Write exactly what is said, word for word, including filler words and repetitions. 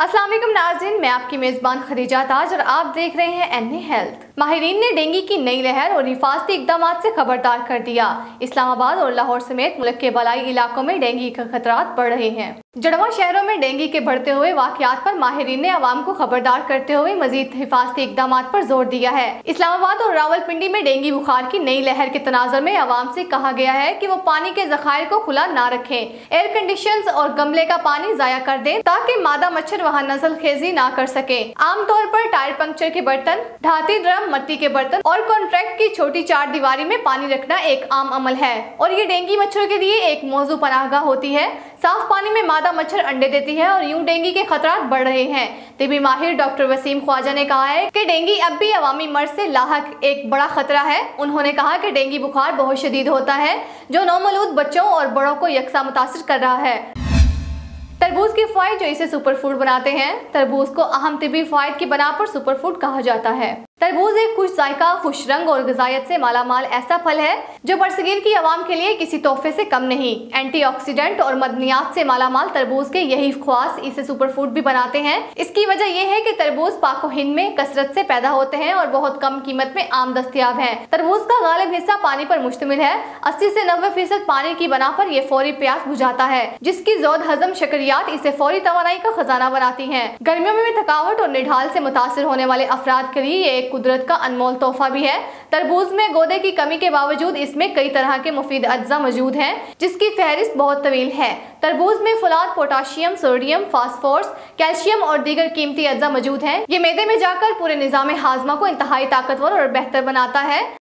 अस्सलाम वालेकुम नाज़रीन, मैं आपकी मेज़बान खदीजा ताज और आप देख रहे हैं एन ए हेल्थ। माहिरीन ने डेंगू की नई लहर और हिफाजती इक़दाम से खबरदार कर दिया। इस्लामाबाद और लाहौर समेत मुल्क के बलाई इलाकों में डेंगू के खतरात बढ़ रहे हैं। जड़वा शहरों में डेंगू के बढ़ते हुए वाक़यात पर माहिरीन ने आवाम को खबरदार करते हुए मजीद हिफाजती इक़दाम पर जोर दिया है। इस्लामाबाद और रावलपिंडी में डेंगू बुखार की नई लहर के तनाज़ुर में आवाम से कहा गया है कि वो पानी के ज़खायर को खुला ना रखें, एयर कंडीशन और गमले का पानी ज़ाया कर दें ताकि मादा मच्छर वहाँ नस्ल खेजी ना कर सके। आमतौर पर टायर पंक्चर के बर्तन, ढाती ड्रम, मिट्टी के बर्तन और कॉन्ट्रैक्ट की छोटी चार दीवारी में पानी रखना एक आम अमल है और ये डेंगू मच्छरों के लिए एक मौजू पनाहगाह होती है। साफ पानी में मादा मच्छर अंडे देती है और यूं डेंगू के खतरात बढ़ रहे हैं। तिबी माहिर डॉक्टर वसीम ख्वाजा ने कहा है कि डेंगू अब भी अवामी मर्ज से लाहक एक बड़ा खतरा है। उन्होंने कहा कि डेंगू बुखार बहुत शदीद होता है जो नौमौलूद बच्चों और बड़ों को यकसा मुतासिर कर रहा है। तरबूज के फ़वाइद जो इसे सुपर फूड बनाते हैं। तरबूज को अहम तिबी फ़वाइद की बना पर सुपर फूड कहा जाता है। तरबूज एक खुश जायका, खुश रंग और ग़िज़ायत से मालामाल ऐसा फल है जो बरसगीर की आवाम के लिए किसी तोहफे से कम नहीं। एंटीऑक्सीडेंट और मदनियात से मालामाल तरबूज के यही ख्वास इसे सुपर फूड भी बनाते हैं। इसकी वजह यह है कि तरबूज पाको हिंद में कसरत से पैदा होते हैं और बहुत कम कीमत में आम दस्तयाब है। तरबूज का गालिब हिस्सा पानी पर मुश्तमिल है। अस्सी से नब्बे फीसद पानी की बना पर यह फौरी प्यास बुझाता है, जिसकी जोद हजम शक्रियात इसे फौरी तवानाई का खजाना बनाती है। गर्मियों में थकावट और निढाल से मुतासिर होने वाले अफराद के लिए ये कुदरत का अनमोल तोहफा भी है। तरबूज में गोदे की कमी के बावजूद इसमें कई तरह के मुफीद अज्जा मौजूद हैं, जिसकी फहरिस्त बहुत तवील है। तरबूज में फुलाद, पोटाशियम, सोडियम, फास्फोरस, कैल्शियम और दीगर कीमती अज्जा मौजूद हैं। ये मैदे में जाकर पूरे निज़ाम हाजमा को इंतहाई ताकतवर और बेहतर बनाता है।